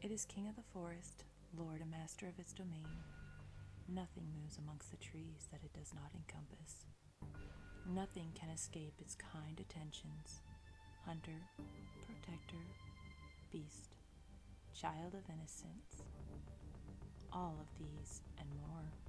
It is king of the forest, lord and master of its domain. Nothing moves amongst the trees that it does not encompass. Nothing can escape its kind attentions. Hunter, protector, beast, child of innocence. All of these and more